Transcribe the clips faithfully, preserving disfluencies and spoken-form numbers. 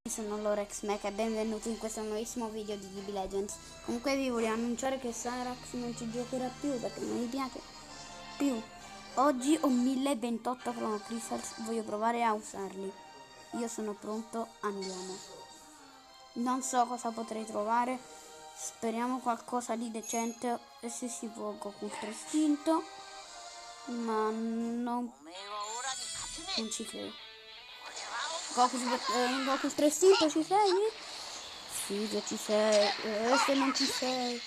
Sono Lorexmac e benvenuti in questo nuovissimo video di D B Legends. Comunque vi voglio annunciare che Cyrax non ci giocherà più perché non mi piace più. Oggi ho mille ventotto Chrono Crystals, voglio provare a usarli. Io sono pronto, andiamo. Non so cosa potrei trovare, speriamo qualcosa di decente e se si può Goku Ultra Istinto, ma non, non ci credo. Goku, eh, Goku Ultra Istinto, ci sei? Sì, che ci sei. Eh, se non ci sei.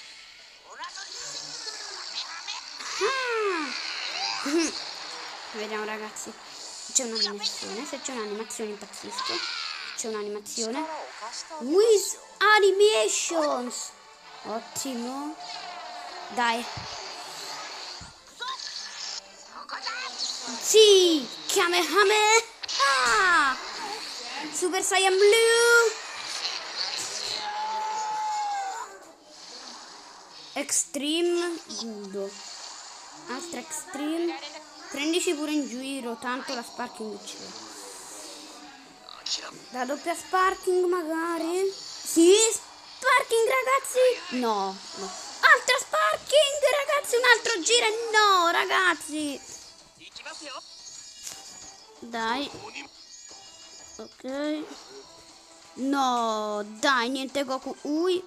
Ah! Vediamo ragazzi. C'è un'animazione. Se c'è un'animazione impazzisco. C'è un'animazione. With Animations. Ottimo. Dai. Sì! Kamehameha! Ah! Super Saiyan Blue. Extreme Gudo. Altra Extreme. Prendici pure in giro, tanto la Sparking c'è. La doppia Sparking magari. Sì, Sparking ragazzi. No, no. Altra Sparking ragazzi, un altro giro. No ragazzi. Dai. Ok. No, dai, niente Goku. Ui.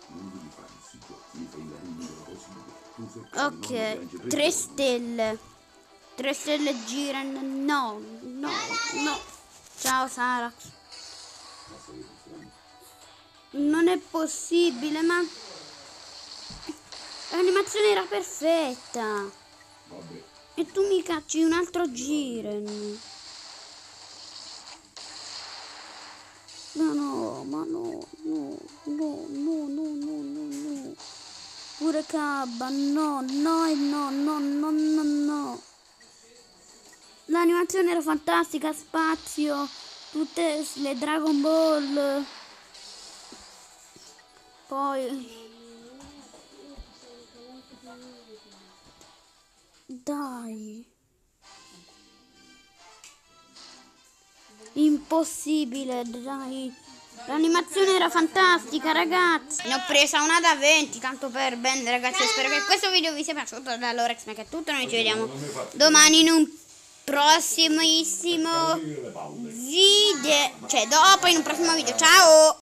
Ok, tre stelle. Tre stelle girano. No, no, no. Ciao Cyrax. Non è possibile, ma l'animazione era perfetta. E tu mi cacci un altro Jiren. Ma no, ma no, no, no, no, no, no, no, no. Pure Cabba, no, no e no, no, no, no, no. L'animazione era fantastica, spazio, tutte le Dragon Ball. Poi... Dai. Impossibile, dai. L'animazione era fantastica, ragazzi. Ne ho presa una da venti, tanto per bene, ragazzi. Spero che questo video vi sia piaciuto. Da Lorexmac è tutto. Noi ci vediamo domani in un prossimissimo video. Cioè, dopo in un prossimo video. Ciao!